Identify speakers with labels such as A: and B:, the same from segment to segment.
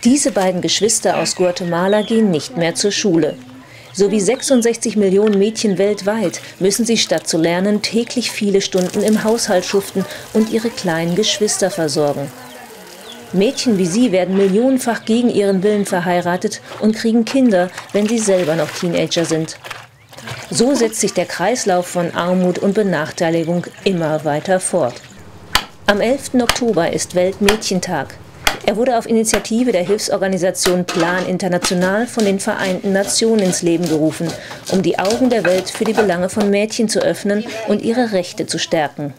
A: Diese beiden Geschwister aus Guatemala gehen nicht mehr zur Schule. So wie 66 Millionen Mädchen weltweit müssen sie statt zu lernen täglich viele Stunden im Haushalt schuften und ihre kleinen Geschwister versorgen. Mädchen wie sie werden millionenfach gegen ihren Willen verheiratet und kriegen Kinder, wenn sie selber noch Teenager sind. So setzt sich der Kreislauf von Armut und Benachteiligung immer weiter fort. Am 11. Oktober ist Weltmädchentag. Er wurde auf Initiative der Hilfsorganisation Plan International von den Vereinten Nationen ins Leben gerufen, um die Augen der Welt für die Belange von Mädchen zu öffnen und ihre Rechte zu stärken.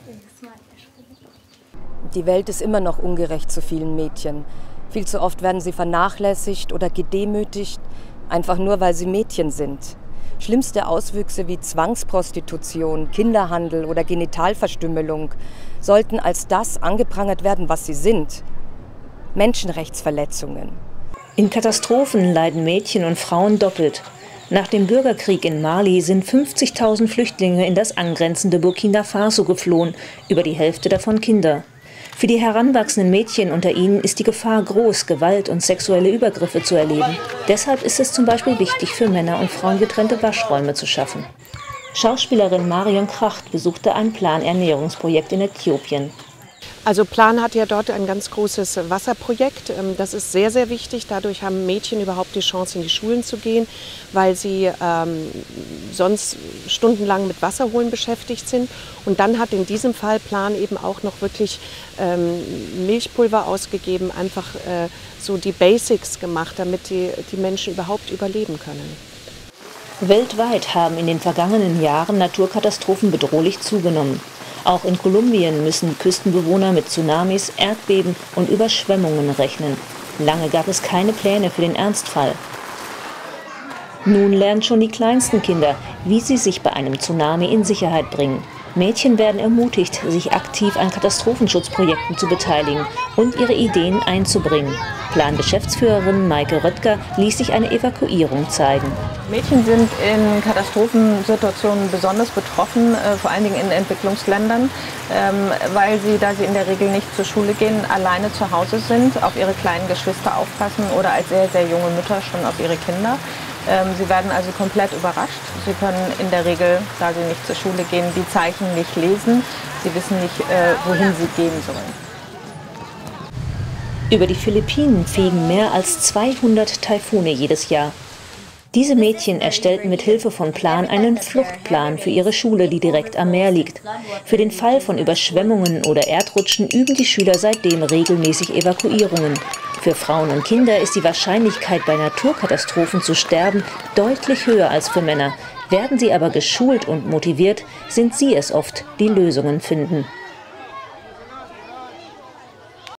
B: Die Welt ist immer noch ungerecht zu vielen Mädchen. Viel zu oft werden sie vernachlässigt oder gedemütigt, einfach nur weil sie Mädchen sind. Schlimmste Auswüchse wie Zwangsprostitution, Kinderhandel oder Genitalverstümmelung sollten als das angeprangert werden, was sie sind: Menschenrechtsverletzungen.
A: In Katastrophen leiden Mädchen und Frauen doppelt. Nach dem Bürgerkrieg in Mali sind 50.000 Flüchtlinge in das angrenzende Burkina Faso geflohen, über die Hälfte davon Kinder. Für die heranwachsenden Mädchen unter ihnen ist die Gefahr groß, Gewalt und sexuelle Übergriffe zu erleben. Deshalb ist es zum Beispiel wichtig, für Männer und Frauen getrennte Waschräume zu schaffen. Schauspielerin Marion Kracht besuchte ein Plan-Ernährungsprojekt in Äthiopien.
C: Also Plan hat ja dort ein ganz großes Wasserprojekt. Das ist sehr, sehr wichtig. Dadurch haben Mädchen überhaupt die Chance, in die Schulen zu gehen, weil sie sonst stundenlang mit Wasserholen beschäftigt sind. Und dann hat in diesem Fall Plan eben auch noch wirklich Milchpulver ausgegeben, einfach so die Basics gemacht, damit die Menschen überhaupt überleben können.
A: Weltweit haben in den vergangenen Jahren Naturkatastrophen bedrohlich zugenommen. Auch in Kolumbien müssen Küstenbewohner mit Tsunamis, Erdbeben und Überschwemmungen rechnen. Lange gab es keine Pläne für den Ernstfall. Nun lernen schon die kleinsten Kinder, wie sie sich bei einem Tsunami in Sicherheit bringen. Mädchen werden ermutigt, sich aktiv an Katastrophenschutzprojekten zu beteiligen und ihre Ideen einzubringen. Plan-Geschäftsführerin Maike Röttger ließ sich eine Evakuierung zeigen.
D: Mädchen sind in Katastrophensituationen besonders betroffen, vor allen Dingen in Entwicklungsländern, weil sie, da sie in der Regel nicht zur Schule gehen, alleine zu Hause sind, auf ihre kleinen Geschwister aufpassen oder als sehr, sehr junge Mütter schon auf ihre Kinder. Sie werden also komplett überrascht. Sie können in der Regel, da sie nicht zur Schule gehen, die Zeichen nicht lesen. Sie wissen nicht, wohin sie gehen sollen.
A: Über die Philippinen fegen mehr als 200 Taifune jedes Jahr. Diese Mädchen erstellten mit Hilfe von Plan einen Fluchtplan für ihre Schule, die direkt am Meer liegt. Für den Fall von Überschwemmungen oder Erdrutschen üben die Schüler seitdem regelmäßig Evakuierungen. Für Frauen und Kinder ist die Wahrscheinlichkeit, bei Naturkatastrophen zu sterben, deutlich höher als für Männer. Werden sie aber geschult und motiviert, sind sie es oft, die Lösungen finden.